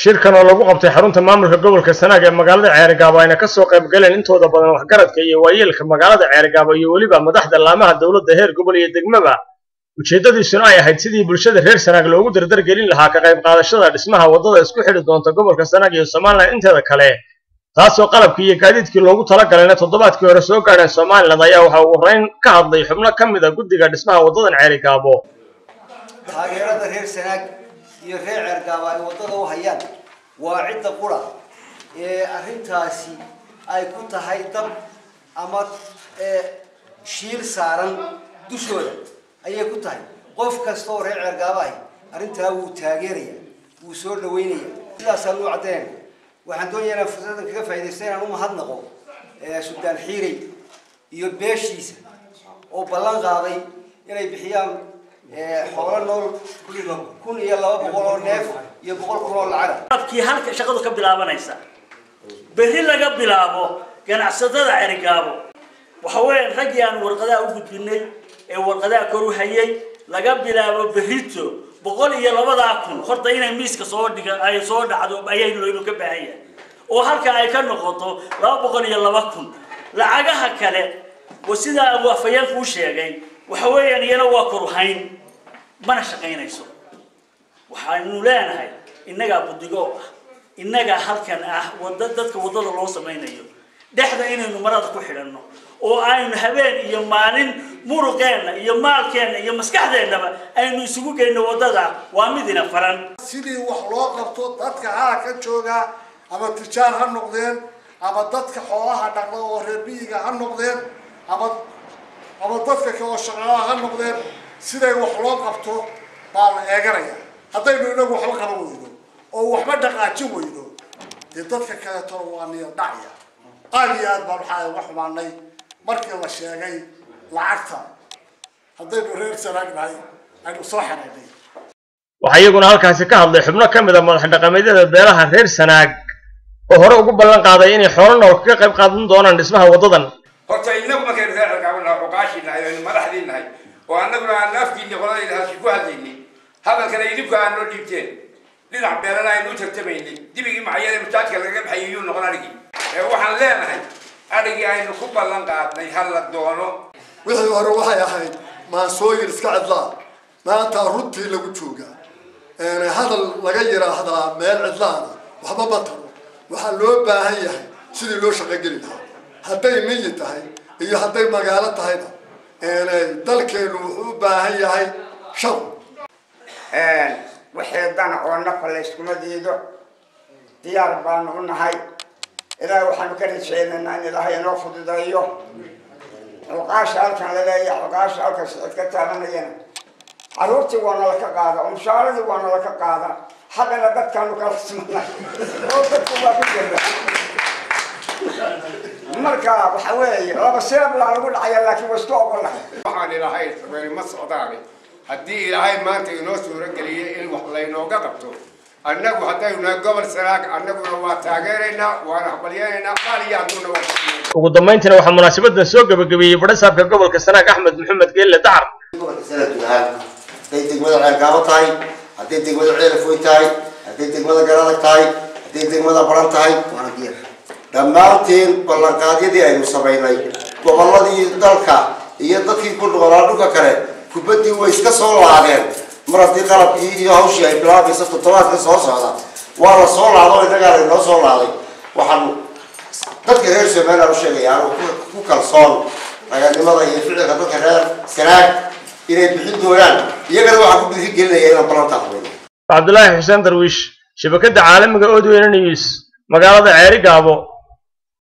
shirkan oo lagu qabtay xarunta maamulka gobolka Sanaag ee magaalada Ceergaabo ayna ka soo qayb galeen intooda badan waxgaradka iyo waayeelka magaalada Ceergaabo iyo waliba madaxda laamaha dawladda heer gobol iyo degmaba ujeedadiisuna ay ahayd sidii bulshada reer Sanaag loogu dardar gelin lahaa ka qayb qaadashada dhismaha wadada isku xidhi doonta gobolka Sanaag iyo Soomaaliland inteeda kale taasoo qalabkii iyo gaadiidkii loogu talagalay toddobaadkii hore soo gaareen Soomaaliland ayaa waxa uu horeyn ka hadlay xubno ka mid ah guddiga dhismaha wadadan Ceergaabo taageerada reer Sanaag iyo reer Ceergaabo ay wadada u hayaan waa cid qura arrintaasi ay ku tahay dab ama shiil saaran dushooda ayay ku tahay qof kasta oo reer Ceergaabo ah arrintaa uu taageeraya uu soo dhaweynaya sidaas loo cadeyn waxaan doonayaa fursadan kaga faa'iideystaan u mahadnaqo Sultan Xiiray iyo beeshiisa oo ballan qaaday inay bixiyaan xoolo nool kun iyo 200 oo neef iyo 100 kun oo lacag abkii halka shaqadu ka bilaabanaysa berri laga bilaabo ganacsatada Ceergaabo waxa weyn rag aan warqadaha u gudbinay ee warqadaha kor u hayay laga bilaabo berrito 102 kun horta inay miiska soo dhigan ay soo dhacdo ayaynu ka baahanyahay oo halka ay ka noqoto 202 kun lacagaha kale wasida Abu Afayaan ku sheegay waxa weeyaan iyana waa kor hayn mana shaqeynayso waxaanu leenahay inaga budigo inaga halkan ah dadka wadada loo sameeynayo dhaxda inaynu marada ku xidhanno oo aynu habeen iyo maalin muruqeena iyo maalkeena iyo maskaxdeennaba aynu isugu geyno wadada waa midina faran sidii wax loo qabto dadka ka jooga ama tijaar ha noqdeen ama dadka xoolaha dhaqda oo reer biiga ha noqdeen ama dadka kale shaqaalaha ha noqdeen siday wax loo qabto baa la eeganaya haddaynu inagu waxba qaban weyno oo waxba dhaqaajin weyno dadka kale toro waa niyad dhacaya aad baan wax xumaanay markii la sheegay lacagta haddaynu reer Sanaag nahay aynu soo xanaanay waxa iyaguna halkaasi ka hadlay xubno ka mid ah madax dhaqameedyada beelaha reer Sanaag oo hore ugu ballan qaaday inay xoolo nool ka qayb qaadan doonaan dhismaha wadadan horta inagu markay reer Ceergaabo uqaashinahay oo madaxdiinahay oo annaguna naafkiina qoladayda halkii ku hadlaynay hadalkana idinku aan noo dhiibteen dhinac beelana aynu u tartamaynay dibigii maxayada mutaadka laga baxayay noqon arigii waxaan leenahay arigii aynu ku ballan qaadnay hal la doono wixii hore waxay ahayd maasooyin iska cidlaa maanta runtii lagu jooga hadal laga yiraahdaa meel cidlaana waxba ma taro waxaa loo baahan yahay sidii loo shaqo gelin lahaa hadday miyi tahay iyo hadday magaalo tahayba dalkeenu wuxuu u baahan yahay shaqo wixii dana oo nafa la iskuma diido diyaar baanu u nahay ilaahay waxaanu ka rajaynaynaa in ilaahay inoo fududeeyo cuqaasha halkan la leeyahay cuqaasha halkan sicid ka taabanayana caruurtii waa nala ka qaada umshaaradii waa nala ka qaada haddana dadkaanu kala simanay oo dadku waa ku jirta marka waxa weeye laba seeb lagu dhacaya laakiin waa isku ogolahay waxaan ilaahay sameeyay ma socdaani haddii ilaahay maanta inoo suura geliyay in wax laynooga qabto annagu haddaynu gobol Sanaag annaguna waa taageeraynaa waana aqbalyaynaa qaaliyaaduna waa ugu dambeyntiina waxaa munaasabadan soo gabagabeeyay badhasaabka gobolka Sanaag Axmed Maxamed Geelle Dacar gobolka Sanaag haday degmada Ceergaabo tahay haday degmada Ceelfoy tahay haday degmada Garadag tahay haday degmada Baran tahay waana diyaar dhammaanteen ballanqaadyadii aynu sameynay gobolladii dalka iyo dadkii ku noolaa dhulka kale kubadii way iska soo laadeen maradii qalabkii iyo hawshii ay bilaabayso toddobaadka soo socda waa la soo laado inaga inoo soo laaday waxaan dadka reer Soomaaliya u sheegayaan ku kalsoon raganimada iyo ficilka dadka reer Sanaag inay bixin doonaan iyagana waxa ku dhiirigelinaya inaan balanta qabno Cabdullaahi Xuseen Darwiish shabakada caalamiga oo Odweyne News magaalada Ceergaabo